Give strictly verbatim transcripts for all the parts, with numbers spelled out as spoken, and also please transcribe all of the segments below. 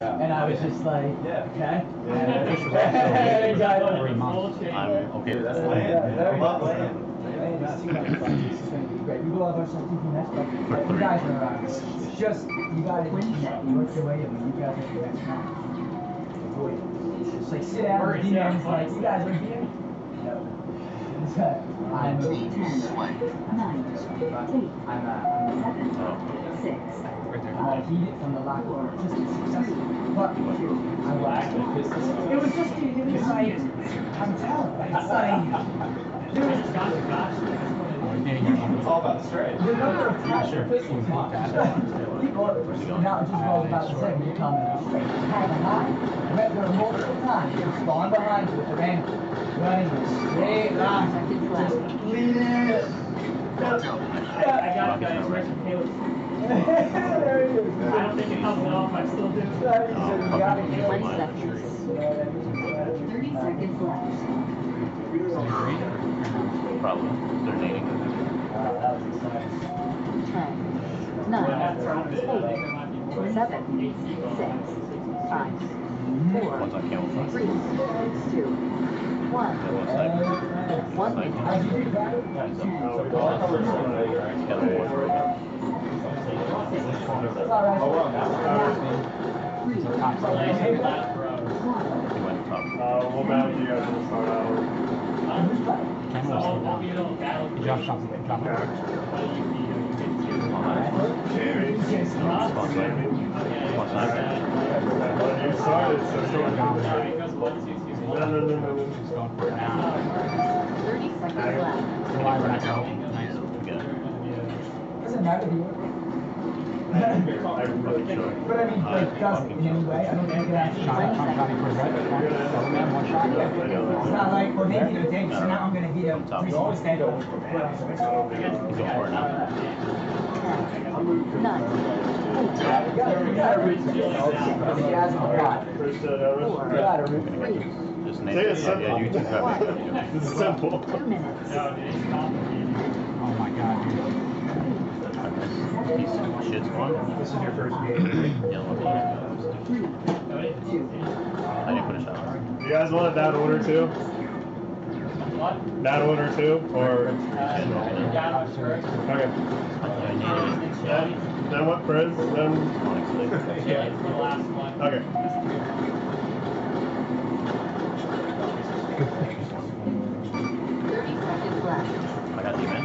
And I was just like, yeah, okay. Yeah. Exactly. Three months. I'm okay with that. That's land. I love land. Land is too much fun. This is going to be great. We will have our some T V next, but you guys are uh, just, you got to work your way in when you guys are the next round. Avoid it. Just like sit down and D Ms like, you guys are here? No. I'm ten, nine, eight, I'm uh, seven, six, I heat it from the lock door. Just as successful. But I lacked the business. It was just, it was like, I'm telling you, it's like, there was just gosh, gosh. It's all about the straight. The number of times the pistols hot. People, now it just goes about the same. You come in straight. Hang high. I met there multiple times. They spawn behind you with the random. Running a straight line. Just lean in. I got it, guys. Where's the Caleb? There it is. I don't think it helps at all if I still do. twenty seconds. thirty seconds left. Probably. They're dating. That was exciting. ten, nine, eight, seven, six, five, four, One's on camel front. three, two, one. The one side. One minute. How'd you do that? It's all right. Three, He went top. Uh, what battle do you guys want to start out with? Josh shot the drop. Jamie? Spawn side. Spawn side. Well, you started, so it's going to No, no, no, no, no. She's going for it now. thirty seconds left. Why would I go? Nice. Good. Doesn't matter to you. I really should. But I mean, like, does it in any way? I don't think it actually Twenty shot. seconds. One shot. It's not like, well, maybe they're dangerous, so now I'm gonna beat them. Top. He's always standing up. He's going for it now. Ten, nine, eight, You gotta, you gotta reach the He has a lot. First, uh, that four, was- You gotta root. three, Just name Say it. it's Yeah, yeah, you two simple. grab it. This is simple. two minutes. Oh my god, dude. Piece of shit's one. This is your first game. Yeah, Three, two, I didn't put a shot on. You guys want it that order too? What? That order too? Or. Yeah, first. Okay. I need it. Then, then what, Frizz? Then. Yeah, it's the last one. Okay. thirty seconds left. I got the man.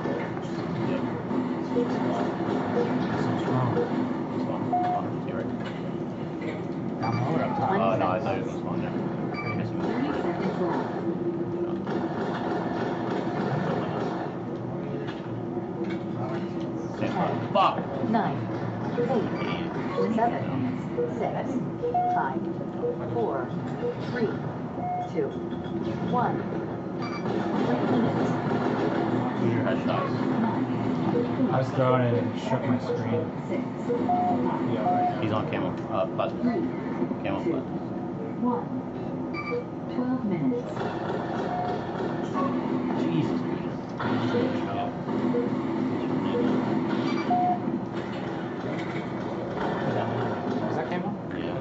Yep. So strong. Spawn. Spawn. You right? Down lower up top. Oh, no, I thought he was going to spawn there. I guess he was. thirty seconds left. Same spot. Fuck! Nine, eight, seven, six, five, four, three, two, one. Three minutes. Use your headshots. Nine, I was throwing it and shook my screen. six, He's on camel. Uh, plasma. three, Camel two, plasma. one. Twelve minutes. Jesus. Is that camo? Yeah.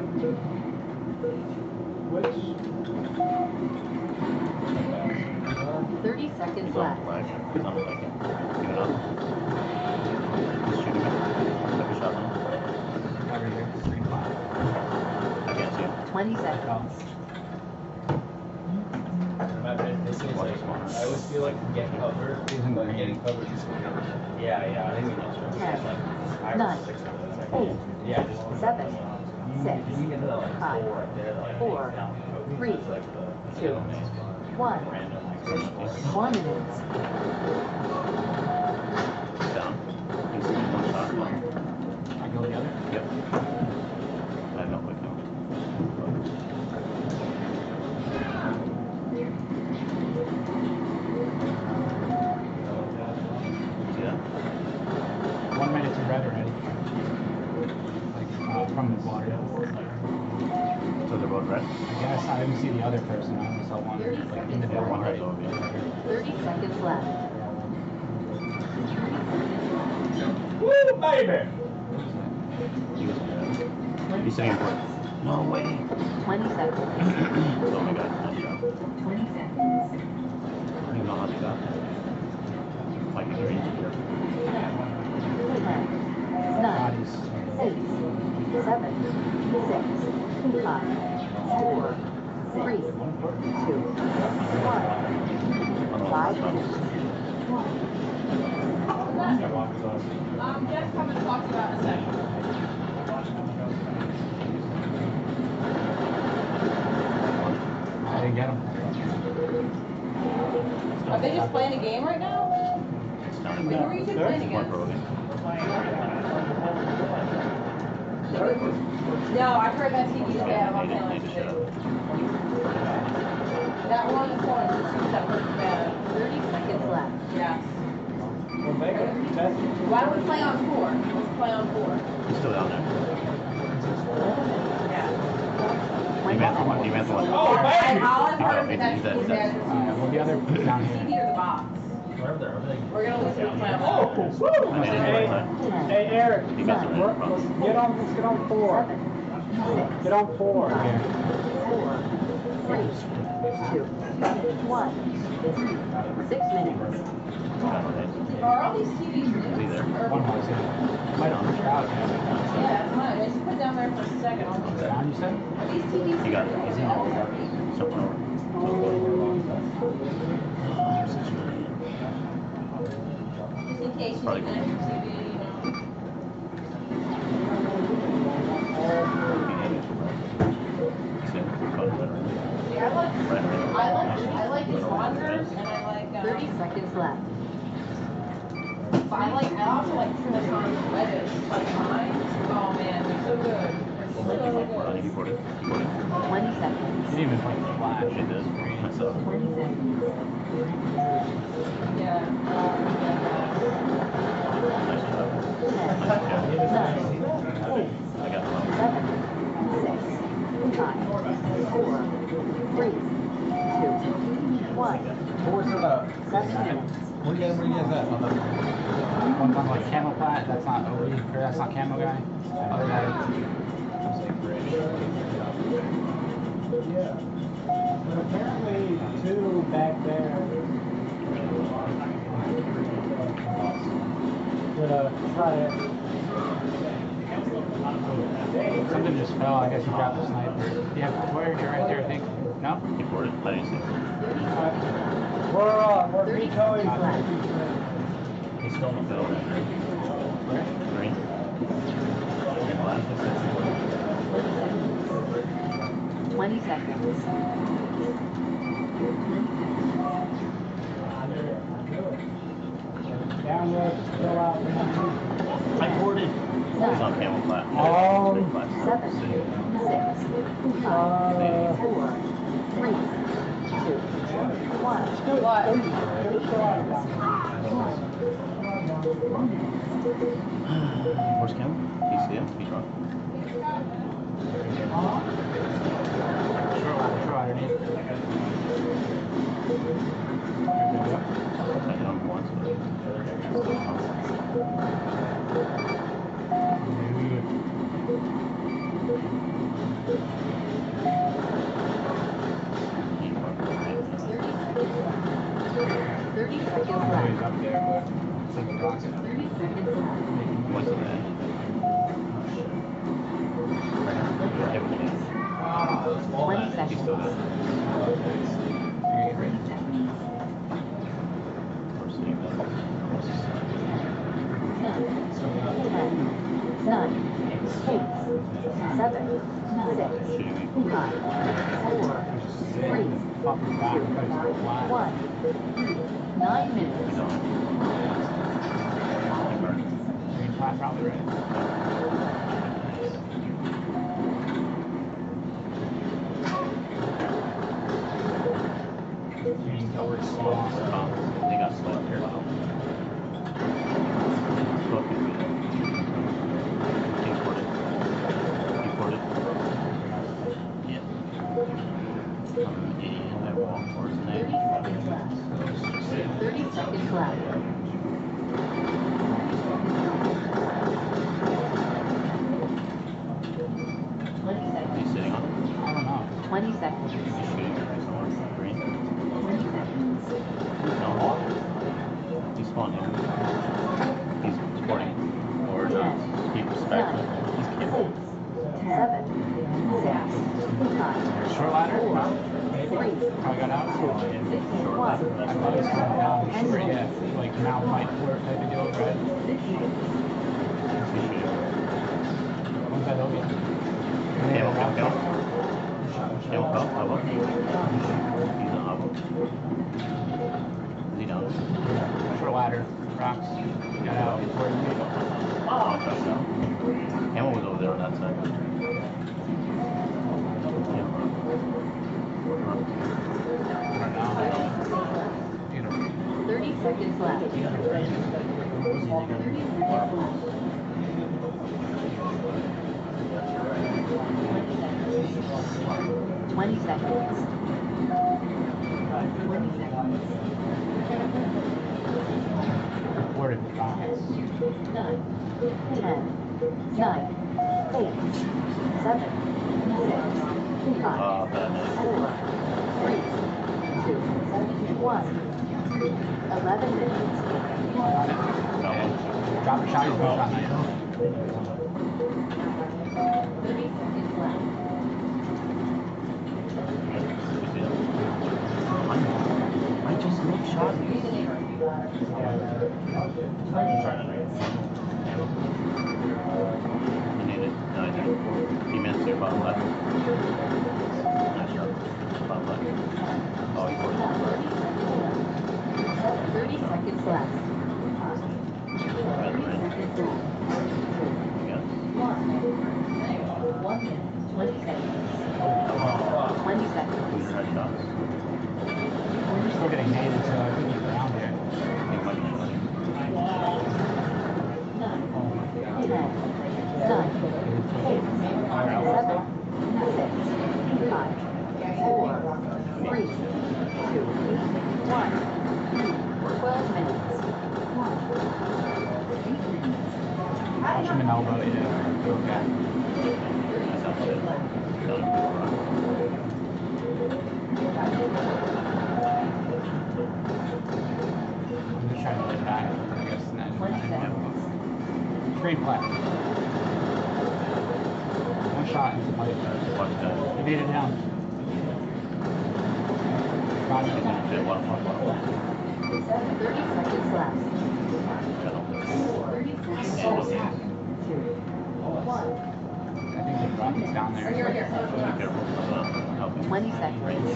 Thirty seconds He's on left. flag. He's on flag. Give it up. Just shoot him. Take a shot on him. Everything. Screen flat. I can't see him. Twenty seconds. This is like, I always feel like I'm getting covered. He's in Like green. getting covered. Yeah, yeah. I think we know. Ten, Like five nine, or six of those. Like, eight, yeah, just seven, six, You get to the like five, four right there. Like, four, three, like the two, one. random like One minute. He's down. He's in one shot. One. I go the other. Yep. I have no quick count. See that? One minute to red already. Like, uh, from the water. So they're both red? I guess I didn't see the other person. I only saw one, like, in the Yeah, middle one red already. over here. Thirty seconds left. Woo, baby! He was in red. He's sitting in front. No way. twenty seconds. Oh my god, nice shot. twenty seconds. I don't even know how they got that. Like a green. ten, nine, Bodies. eight, seven, six, five, four, three, two, one. Five minutes. Um, Jeff's coming to talk to you about in a second. I didn't get him. Are they just playing a game right now? It's down Wait, who are you two playing One against? pro game. No, I heard that T V today. I'm They on didn't feeling need to shut up. That one in the corner just shoots that first bad. thirty seconds left. Yeah. Why don't we play on four? Let's play on four. It's still down there. Yeah. You meant the one. You meant the one. Oh, man! All I've Oh, heard is maybe that he's T V's that- bad. Alright, well, the other down T V here. or the box? Wherever they're, over We're gonna listen to play on Oh, box. woo! I made it Hey, one time. hey, Eric, He got the Nine. red let's problem. get on, let's get on four. Seven, Get on four. five, four, three, two, one. Six minutes. Are all these T Vs new? Is he there? Or- One was, yeah. Might on the crowd. Yeah, that's mine. I just put it down there for a second. Are Down, you said? these T Vs? He got it. He's in there. Something over. Just in case you Probably need an extra T V, you know. Yeah, I like, I like, I like these monitors and I like, uh, Thirty seconds left. but I like, I also like Trinitron Reddit, like mine. Oh man, they're so good. They're so I think he good. poured it. He poured it. Twenty seconds. Didn't even play the flash. It does. Myself. Twenty seconds. Yeah. Nice job. Ten, Nice job. nine, I got the wrong. seven, six, five, four, three, two, one. Where's the, Seven minutes. where you guys, where you guys at? On the- One's on like camo plat, that's not O E, or that's not camo guy. Other guy. Yeah. But apparently two back there. Gonna try it. Something just fell, I guess you dropped the sniper. Yeah, where, you're right there, I think. No? He poured it. I didn't see it. We're, uh, we're Thirty vetoing. seconds left. He's still in the Middle. Where? Green. And black. Twenty seconds. Down there, still out. I poured it. He's on camel flat. Um, Big flat. Seven, six, five, Uh, four, three, two, one. What? Where's Cam? Do you see him? He's wrong. Short ladder, short underneath. I hit him once, Thirty seconds left. Thirty seconds Oh, he's left. up there, but it's like a rocket. Thirty seconds left. but what's in that? Everything. Twenty He's seconds. still there. Thirty seconds. We're seeing that. What's his son? Ten, nine, eight, seven, six, five, four, three, Fucking back, two, because it's flat. one. Nine He's minutes. on it. He burned it. Green flat, probably right. Green covered small. Um, they got slow up here. Slow up here. He poured it. He poured it. Yeah. Um, and I walked towards the Thirty net. seconds left. Thirty seconds left. Twenty He's seconds. sitting twenty seconds. He's shooting it right somewhere. Green. twenty seconds. No. He's spawned here. He's sporting. Or not. He respects it. He's kidding. Seven, six, five, Short ladder? three, Probably got out. Short one. ladder. I thought it was going down short, yeah. Like now might work type of deal, right? He's shooting. One's that over? Camel, camel, camel. Camel, camel, level. He's on level. Is he down? Short ladder. Rocks. Got out. Where did he go? Oh, touchdown. Camel was over there on that side. Camel. Right now. You know. thirty seconds left. thirty seconds. twenty seconds. twenty seconds. Reported rockets. nine, ten, nine, eight, seven, six, five, Oh, bad night. four, three, two, one. eleven minutes. No. Drop a shot, he's going shot night. thirty seconds left. I just look shot. I need it. No, I didn't. He missed here, bottom left. Nice shot. Bottom left. Oh, he forced it. thirty seconds left. Red, red. Seconds left. Yes. One. One minute. Twenty seconds. Twenty seconds. Who's your headshots? We're still getting hated, so I think he's around here. I think Mike is running. Nine. Ten. Nine. Eight. Seven. Six. Five. Four. Three. Two. One. Twelve minutes. Eight minutes. Watch him in elbow, yeah. Okay. That sounds good. That was a good run. I'm just trying to get back, I guess. And then Twenty seconds. Green flag. One shot into play. Watch that. He made it down. Got He's it. gonna fit one, one, one, one. Thirty seconds left. Thirty seconds left. Two. One. I think the rocket's down there. Here, here. Be careful. I'm not helping. Twenty seconds. Twenty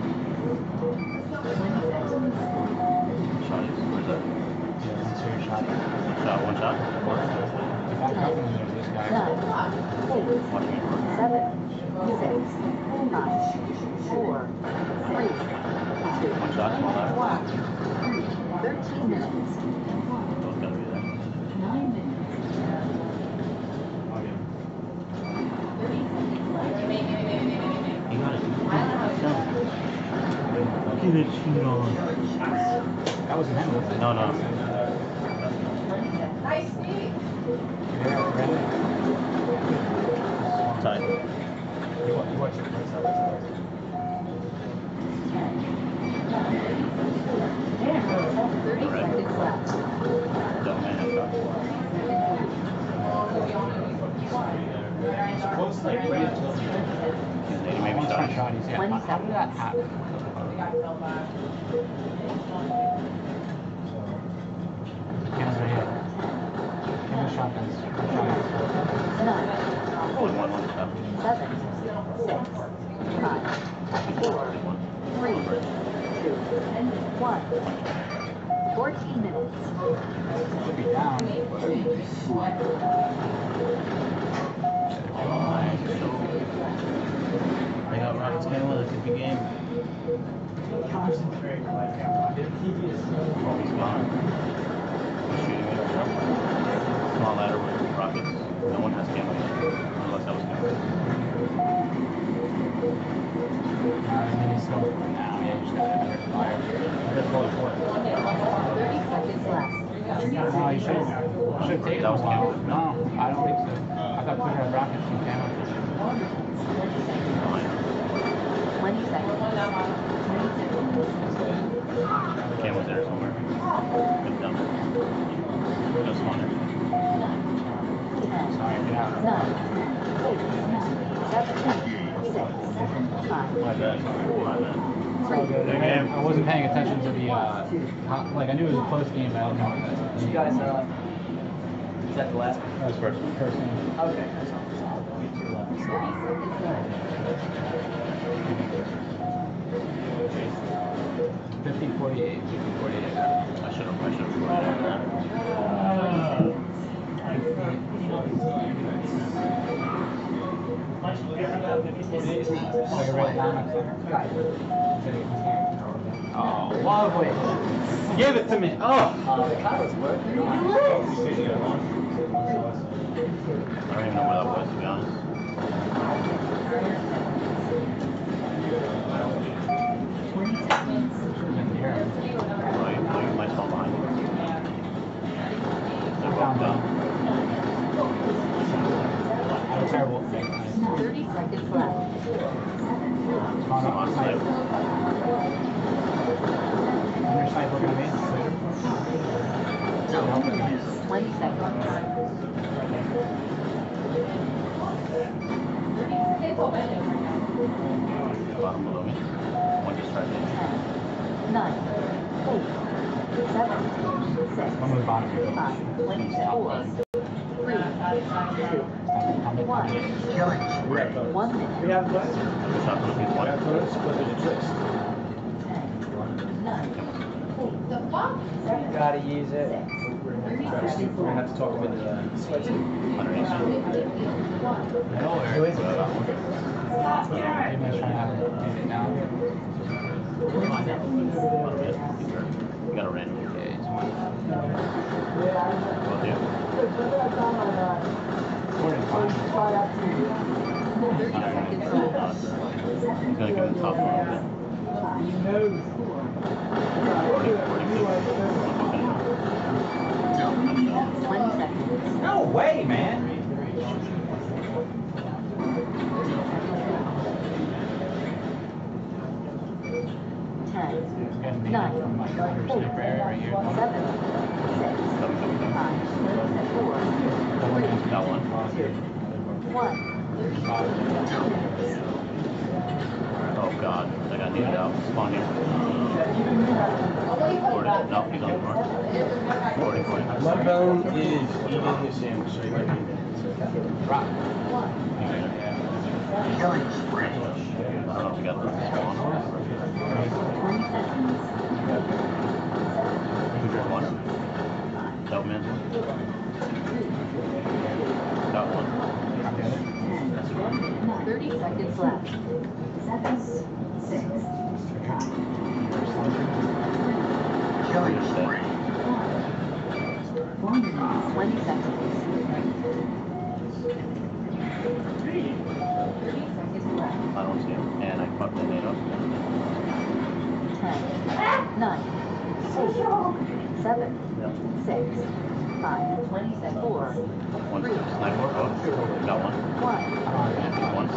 seconds. Shot is. Where's that? Yeah, one serious shot. Shot, one shot? Four? If I'm helping him, there's this guy. Nine. Eight. Watching it work. Seven. Six. Five. Four. Three. Two. One shot, small ladder. One. Thirteen minutes. Both gotta be there. Nine minutes. Thirty seconds left. You got it. No. Get it, shoot on. That wasn't him, was it? No, no. Nice sneak. Yeah, really? Tight. You watch, you watch it. Ten. Nine. Thirty seconds left. Double man headshot. Close like right until the end. He's eighty maybe One shot. shot, he's yeah. Twenty How did that happen? Cameras right here. Camera shotguns. Shotguns. Nine. Oh, one, one shot. Seven. Six. Five. Four. Three. Two. One. Fourteen minutes. Could be down. They got Rockets game with a good game. Concentrate like that. The T V is so Oh, he's gone. He's shooting it. Small ladder with rockets. No one has camera yet. Unless that was camera. Uh, and then he's still now. Yeah, you just got another fire. That's all it's worth. Thirty seconds left. No, you should should take it That was a while. camera. No, I don't think so. I thought Quick had rockets from camera. Fine. there somewhere. Good down there. Just one there. Sorry, get out. Nine, eight, seven, six, five, My bad. My bad. three, I, I wasn't paying attention to the, uh, how, like I knew it was a close game, but I don't know what that You guys, uh, is that the last one? That was first. first game. Okay. Two last. fifty forty-eight. fifty forty-eight. I should have. I should have scored on that. So you're right down next Oh, lovely. Give it to me. Oh. Uh, the car was working. I don't even know where that was, to be honest. Well, you, well, you might fall behind. They're both down. I have a terrible thing. thirty seconds left. On, On on site. site. On your side looking at me? twenty seconds. Bottom below me. One just tried to. ten, nine, eight, seven, six, I'm on the bottom here. five, four, three, two, I'm one. One minute. We have what? Shot from the one. Ten, nine, The fuck? Gotta use it. We're gonna have to talk about the uh, sweatshirt. Underneath. Who is it? Maybe I was trying to have it it now. Underneath. You got a random. Okay, it's one. Well, yeah. Four and five. thirty seconds left. He's gonna give it the top one. forty, forty-two. Twenty seconds. No way, man. Ten, Getting me nine, from my under sniper area right here. seven, six, five, four, Got one. two, one. Oh god, I got needed out. Spawn here. forty. No, he's on the floor. forty, forty. Mudbone is eating his sandwich, so he might be dead. Rock. Killing I don't know if we got the spawn. twenty seconds. Who's one? That man's one. Got one. That's one. Thirty seconds left. Seven, six, five, Killing spree. one minute, twenty seconds. Thirty seconds left. I don't see him. And I fucked the nade up. Ten, nine, eight, seven, six, five, four, One three, sniper. Oh, got one. one. One.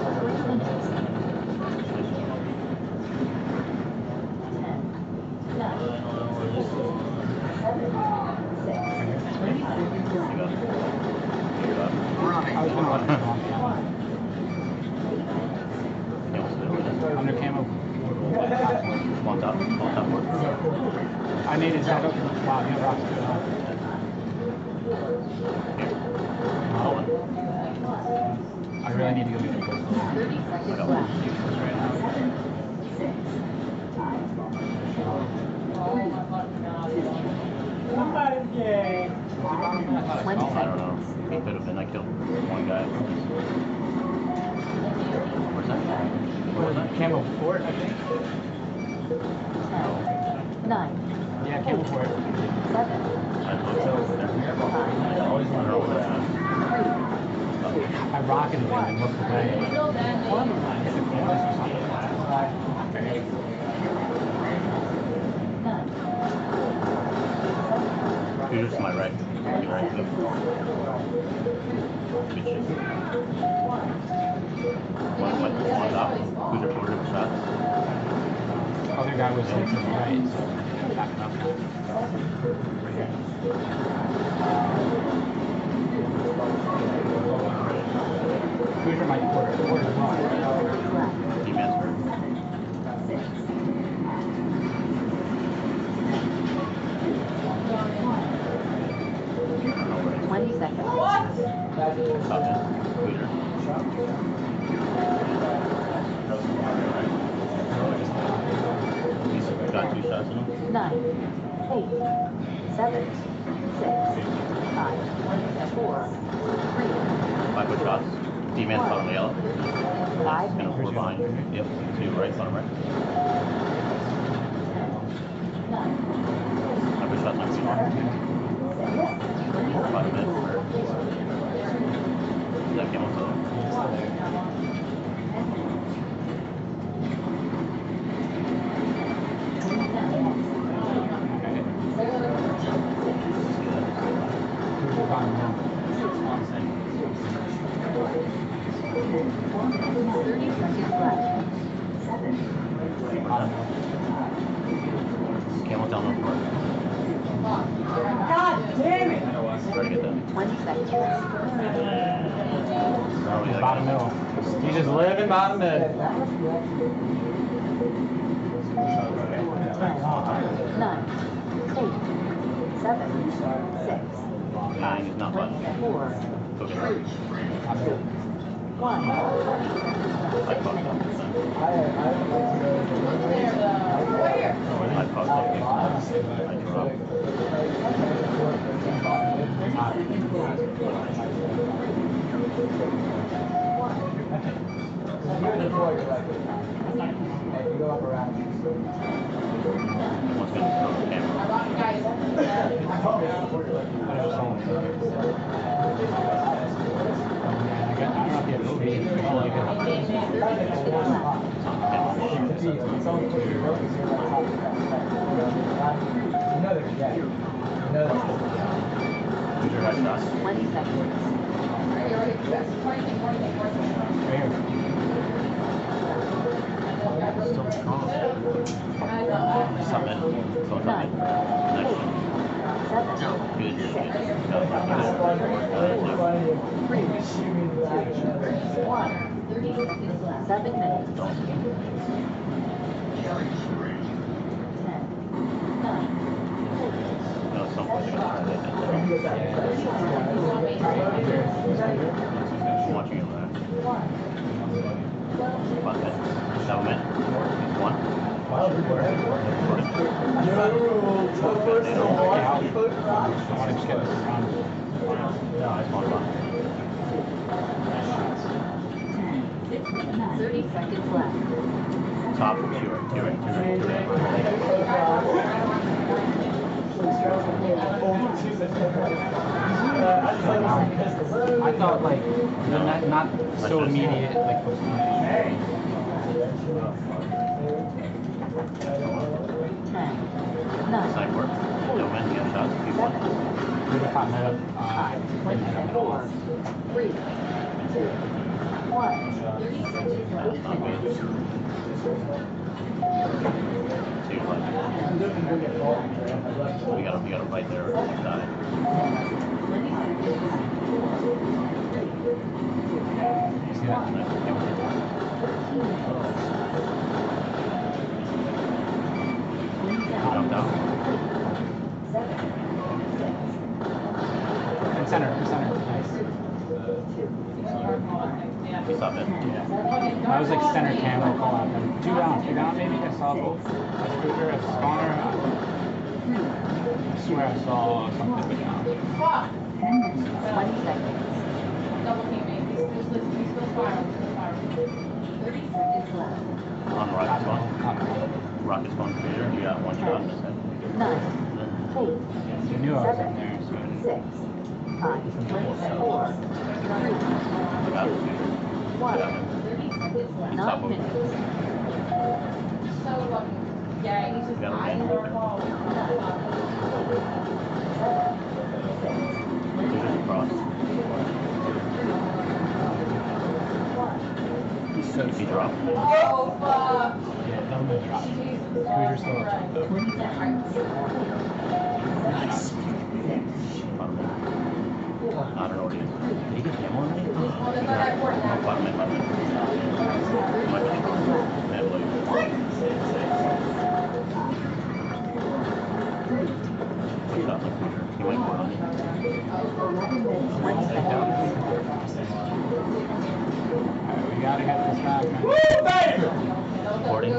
Ten, nine, eight, seven, six, You got it. You got it. I was gonna let it go. He almost did it with it. Under camo. Spawn top. Spawn top work. I made it back up. Wow, you have rocks too, huh? Got one. I really need to go get a pistol. thirty I seconds got left. one. Useless right now. Six, five, Somebody's gay. twenty I don't know. seconds. He could have been. I killed one guy. Where's that? Where was that? Camo fort, I think. Ten, nine, Yeah, camo fort. seven, I looked over there. I always wonder where that is. I rocketed him and looked away. one Hit the corners or something. nine. You're just to my right. You're right. Good shit. One, one, one up. Who's your quarter shots? The other guy was like to the right, so I backing up now. Right here. Cruiser might quarter, quarter as well. Defense. Twenty seconds. What? Stop it. Cruiser. He's got two shots in him. Nine, eight, seven, six, five, four, three, Five foot shots. Defense bottom yellow. five And minutes. four behind. Yep. Two right, bottom right. Nine, Five foot shots on six, Five minutes. Is that camel still? Cruiser bottom now. thirty seconds left. Bottom. Camel down on floor. God damn it! Try to get that. Twenty seconds left. Oh, yeah, Bottom middle. You just live in bottom mid. Ten, nine, eight, seven, six, Yeah, he's not button. four, Go get three, it. two, one. I fucked up. I, I would like to go to the There, the, where? I fucked up. I dropped. If you go up around, One's gonna throw the camera. I brought you guys. I got, I don't know if you have speed. Oh, you can. It's on the camera. you know they're dead. You know they're Who's your right shot? Twenty seconds. Are you ready for this? Twenty, twenty, twenty. Right here. Still strong. I know. Submit. So it's Nine, Next eight, one. seven, Good, good, good. six, Got it. Got it. three, two, one. Seven minutes. Ten, nine, No, at some point they're gonna try that. I'm watching it live. Fuck it. Seven minutes. He's one. Recording. They don't like it. I want to just get this around. No, I just want to run. ten, thirty seconds left. Top, two right, two right, two right, two right. I thought like not, not so immediate like was Ten, nine, Side work. Don't mind, you got shots. Keep one. we were caught mid up. Uh, five, mid up at all. four, three, two, one. That's not good. See you later. We got a, we got a fight there or die. You see that? Nice. Jump down. In center, in center. Nice. Stop it. Yeah. That was like center camo call out. Then two down, two down maybe. I saw both. That's Cruiser, that's Spawner. I swear I saw something but down. Fuck. Twenty seconds. Double team me. He's still, he's still spiraling. He's still spiraling. Thirty seconds left. On Rocket's Top one. top. Rocket's one Cruiser. You got one shot in his head. Nine, eight, You knew I was in there, so I didn't. six, five, four, three, Got it, Cruiser. one. Got it. Nine minutes. So fucking gay. He's just Got it. eyeing our ball. Cruiser's across. So If you drop. Oh, fuck. Yeah, don't go drop. Hoosier still up. I don't know what it is. Did he get him already? Oh, that's not that important. No, bottom mid, bottom mid. Might be different. Yeah, blue. He's not like Hoosier. He might go on. Alright, we gotta get this back, man. Woo, baby! Forty.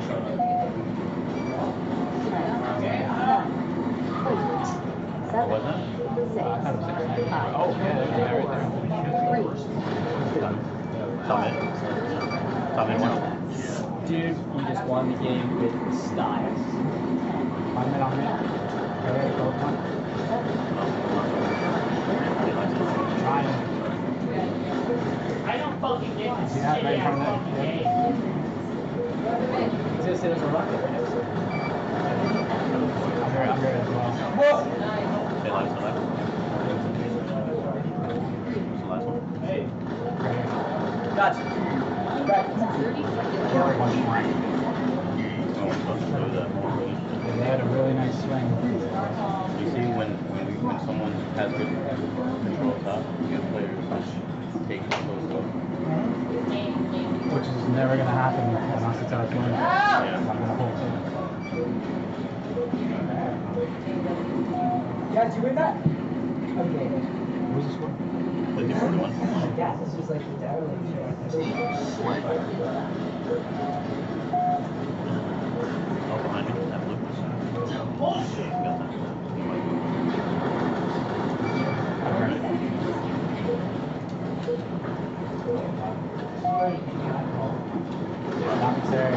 What was that? Uh, I thought it was six ninety. Oh, yeah, there's a guy right there. Done. Top mid. Top mid one. Dude, you just won the game with style. One minute on me. Okay, go one. Trying. I don't fucking get this See that shit right in out front of of that? game. He's gonna say there's a rocket right next to it. Under, under it as well. Stay alive, stay alive. What's the last one? Hey, Right here. gotcha. Back. One more. Oh, we're supposed to do that more. Yeah, they had a really nice swing. You see, when when we, when someone has good control top, you get players take close up. Which is never gonna happen unless it's our twin. Yeah. I'm gonna hold it. Yeah, did you win that? Okay. Who's the score? fifty forty-one. Yeah, this was like the darling show. Oh, behind me, that blue. Bullshit. Got that. You might be. Not there.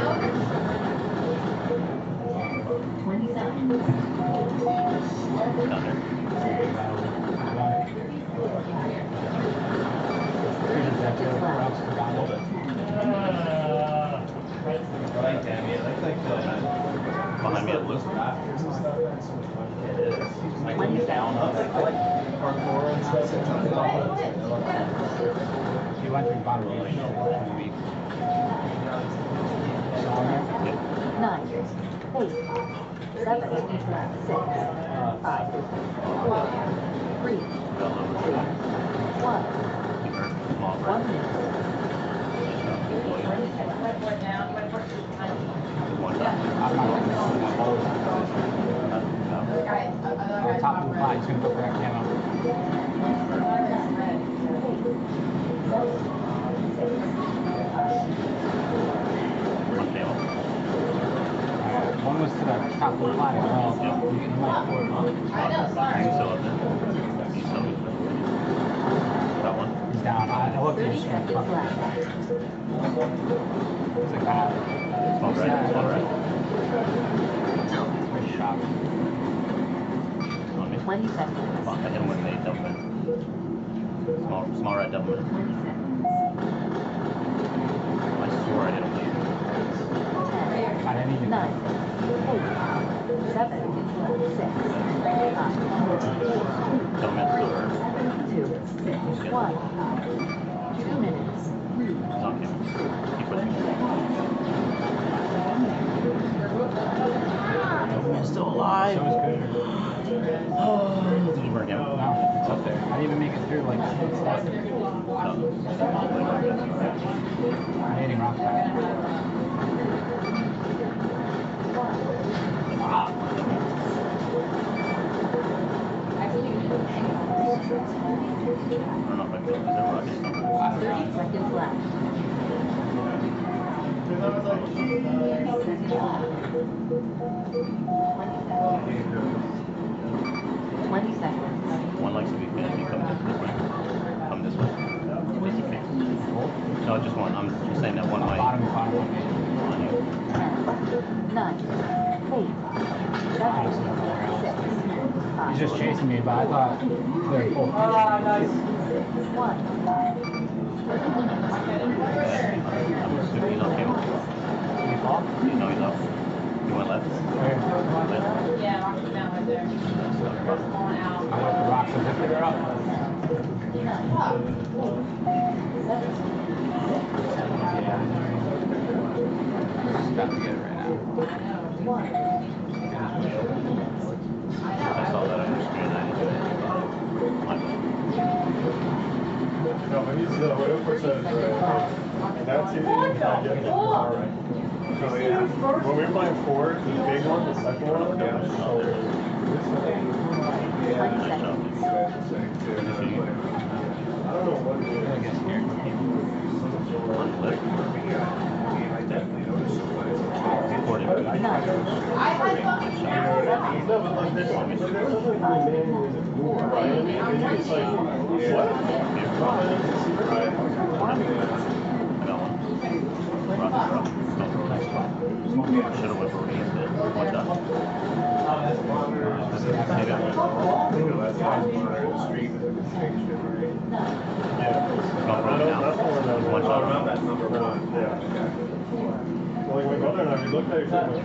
Down there. Behind me at blue. He went through bottom of the week. Nine, eight, seven, six, five, four, three, Got a little bit. one, Keep her small one right. minute. One down. I'm not gonna hold. Down. On top of the five, he's gonna go for that camo. One camo. One was to the top of the flag as well. Yeah. You can like four. He's still up there. He's still up there. Got one. He's down. I I looked at Thirty his seconds screen. left. He's like, ah, Small right. Small right. great shot. On me. Twenty seconds. Fuck, I hit him with an eight double mid. Small, small right double mid. Twenty seconds. I swore I hit him with Ten, I didn't even. nine, eight, seven, six, five, double mid still hurt. two, one. Two minutes. He's on camo. Keep pushing. Double mid's still alive. So is Cooter. Did you burn him? No, it's up there. I didn't even make it through like six seconds. I'm hitting rock back. I don't know if I killed. Is there rockets somewhere? Thirty seconds left. Twenty seconds. One likes to be fancy. Come this, this way. Come this way. Fancy face. No, just one. I'm just saying that one might Bottom, bottom. on you. Ten, nine, eight, seven, six, five, He's just chasing me, but I thought they're full. Ah, nice. one. I'm assuming he's on camo. Did he fall? You know he's up. You went left? Where? Left. Yeah, rock it down right there. Going out. I went to rocks and lifted her up. Just about to get it right now. I saw that on your screen. I didn't do it. My bad. No, but he's the way for says right. That T V is not getting it far right. So yeah, when we were playing four, the big one, the second one, yeah, it's hilarious. twenty seconds. I don't know what it is. I get scared. One click. Recording. I had fucking No, but like this one, there's something really manual in the door, right? I mean, and it's like, what? Right. I got one. Rough, rough. Oh, should have went for what he did. One done. Maybe I'm One shot around that number one. Yeah. Well, like my brother and I, we looked at each other.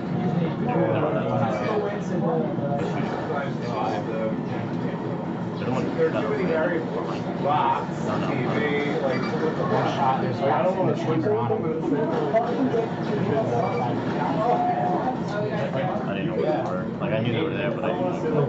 There are too many variables. Box, T V, like One shot, there's I don't want to switch chamber on on them, it. but I didn't know where they were. Like I knew they were there, but I didn't know.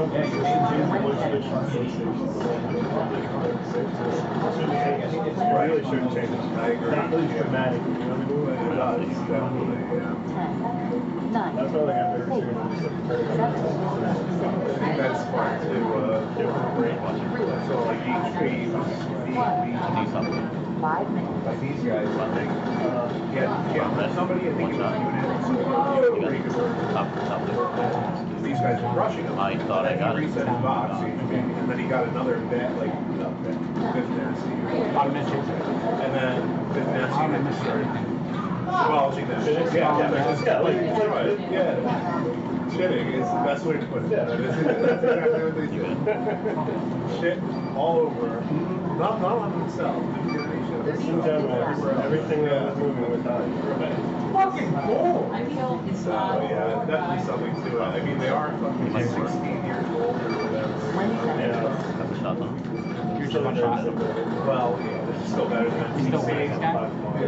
I really shouldn't change it. I agree. Not really dramatic, you know what I mean? It does, definitely, yeah. ten, nine, That's why they got better eight, experience. seven, I think that's smart to uh, different rate. So like each team, Do something. five minutes. like these guys, I think, uh, get, get somebody, I think it was You unit. got top, top lip. These guys were rushing him. I thought I got He it. reset his box, and then he got another bet, like, uh, Fifth Nasty. Bottom mid six. And then Fifth Nasty Bottom then mid started six. divulging that. Yeah, yeah, yeah, like, like, yeah. Shitting is the best way to put it. That is, that's exactly what they do. Shit all over. Not, not on themselves. Just in general, everything that was moving with time. Fucking cool. I feel it's So yeah, definitely something to it. I mean, they are fucking like sixteen years old or whatever. Yeah. Got the shot on. You're just one shot. Well, yeah, this is still better than He's still T C. winning, this guy?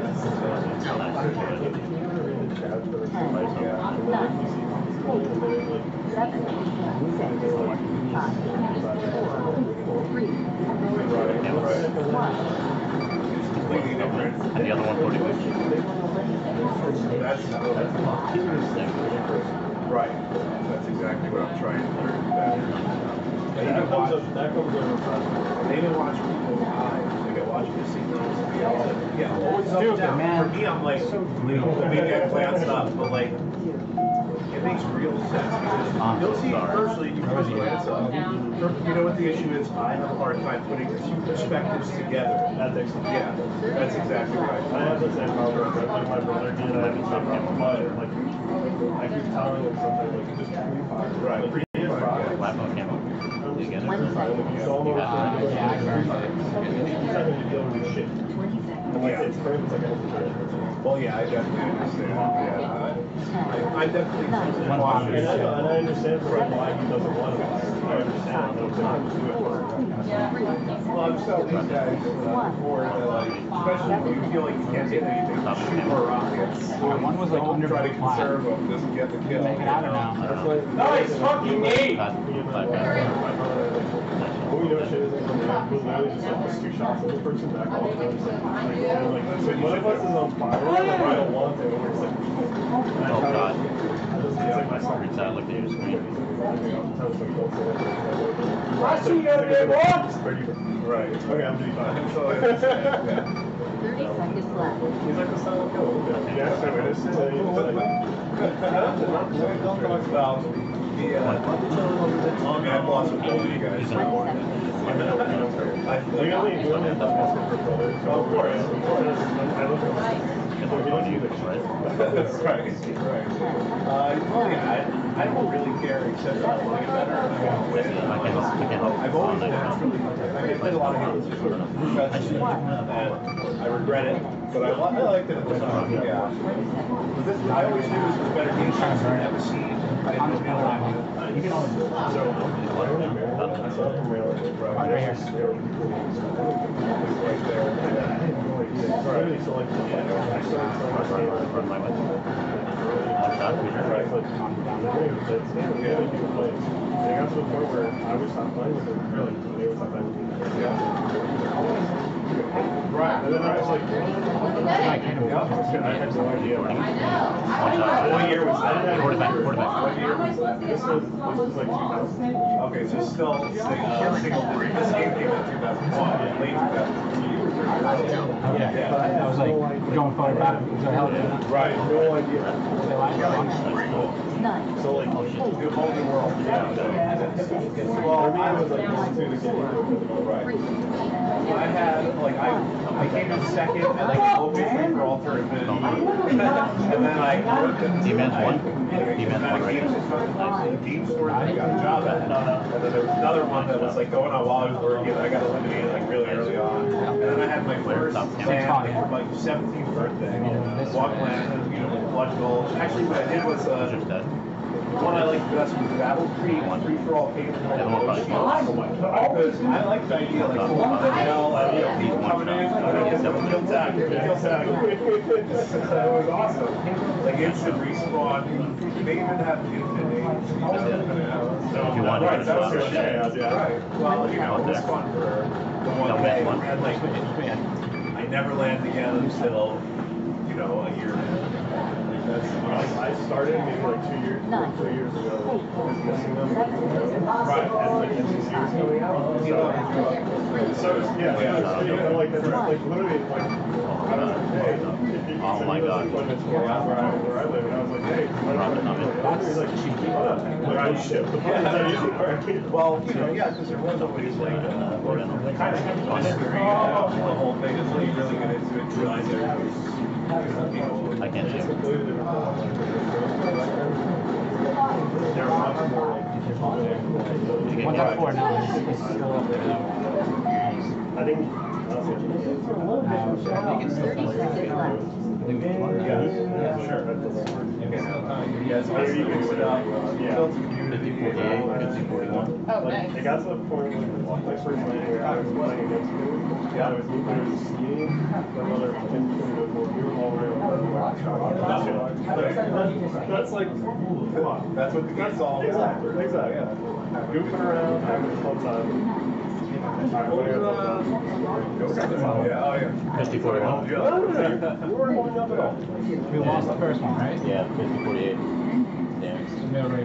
Seven, six, five, four, three, one. Completely different. And the other one forty. That's, right. That's exactly what I'm trying to learn better. That comes up, that comes over from, they didn't watch people live. Like I watch casinos, yeah, always up Stupid, down. man. For me, I'm like, you know, maybe I glance up, but like, it makes real sense because you'll see personally, you first glance up. You know what the issue is? I have a hard time putting perspectives together. That makes sense. Yeah, that's exactly right. I have the same problem with my brother. He and I have the same problem. Like, I keep telling him something like, just right. Laptop camo. You get it? One second. He's almost Yeah, yeah, I agree. he's not going to deal with shit. Twenty seconds. And like, it's for him, it's like a well, yeah, I definitely understand. Yeah, I, I, I definitely One watch it. box. And I, and I understand for why he doesn't want to buy it. I understand. I know sometimes do it. Well, I'm telling these guys uh, before that, like, especially when you feel like you can't get anything, shoot more rockets. Yeah, one was like Don't under try to the flat. conserve them, just get the kill. Make it out or no? That's like, Nice fucking knee! Well, you know, shit is like, we'll literally just like two shots of the person back off. And it's like, like, so one of us is on fire, like, I don't want to, and we're just like, and I Oh try to- god. I just, it's like my song. Reach out, look at your screen. I see you there, right, okay, I'm doing fine. Thirty seconds left. He's like the silent killer. Yeah, so innocent. And he's like, not don't talk about the, uh, long guy boss of all you guys. I, we only, we only have to ask for brothers. Of course, of course. I look at we don't either, right? That's right, right. Uh, well, yeah, I, I don't really care except that I want to get better and I want to win. I can't help, I can't help. I've always naturally, I mean, I played a lot of games professionally, and I regret it But I, li- I liked it at the time, yeah. But this, I always knew this was better game shots I've never seen. I didn't know the other one. You can always do that. So, Right here. Right, and then I was like, I know. what I year was that? Quarterback, quarterback. What year was that? This was, this was like two thousand. Okay, so still, uh, single, this game came out two thousand one, late two thousand one. Yeah. I was like going far back. It was a hell of a Right, no idea. They like it. Nine. So like, the whole new world. Yeah. Well, I was like, this is the game. Right. I had, like, I, I came in second and like, location for all tournament. And then I. D-Man's one. D-Man's one right The team scored, I got a job at. And then there was another one that was like going on while I was working, I got eliminated like really early on. And then I had my first, like, like seventeenth birthday. Walked land, you know, blood goals. Actually, what I did was, uh, one I liked best was Battle Creek, free for all pay for all. Because I like the idea, like, you know, people coming in, kill tag, kill tag. It was awesome. Like instant respawn. They even have infinite names. If you want to Right, get that was a their shot. shit. Right. Well, you know, it was fun for the one No, day. one. And like, I never landed again until, you know, a year. That's, I started maybe like two years, Nine. two years ago, Eight. was missing them. Seven. right, and like, it's just, Five. So, it's- yeah, yeah, it's, you know, like, it's like literally like, I don't know, hey, if you Oh can my send me God. those appointments where I, where I, where I live, and I was like, hey, why don't you like, he's like, she keep up. I'm like, oh shit, the fuck is that easy? well, you know, yeah, because there was always like, uh, kind of history, uh, the whole thing until you really get into it, realize everything's, you know, I can't see. Completely different. They're much more like, One's at four now. It's still up there. I think, Thirty seconds left. yeah, yeah, sure. You guys are you can put up, Yeah. built a community. fifty forty-eight, fifty forty-one. Oh, Like, nice. it got to the point where my first night where I was playing against him. Yeah, I was literally skiing. My mother was in the board. We were all around. That's like, come on. That's what the game's all about. Exactly, exactly. Goofing around, having a fun time. Yeah, oh yeah. fifty forty-one. No, no, no. You weren't going up at all. We lost the first one, right? Yeah, fifty forty-eight. Damn. No, right.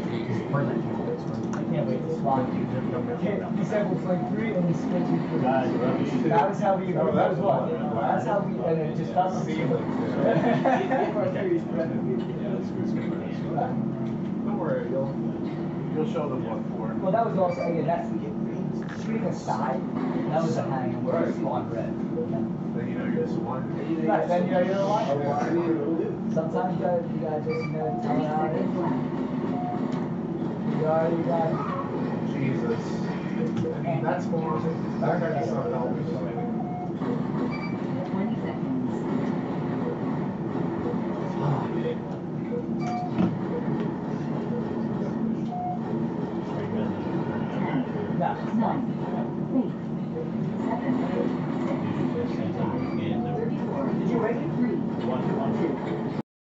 I can't wait to swap you. He said we'll play three and we split you three. That was how we, that was what? That's how we, and it just felt seamless. Don't worry, you'll, you'll show them what for. Well, that was also, again, that's, shooting aside, that was a hang, and we're spawn red. Then you know you're just one. Right, then you're, you're one. Sometimes you gotta, you gotta just, you know, tell it how it is. You gotta, you gotta. Jesus. I mean, that's more, that kind of stuff helps. Twenty seconds. Yeah. Nine.